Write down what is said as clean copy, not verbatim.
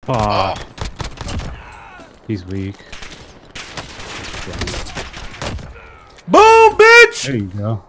Oh. He's weak. Boom, bitch! There you go.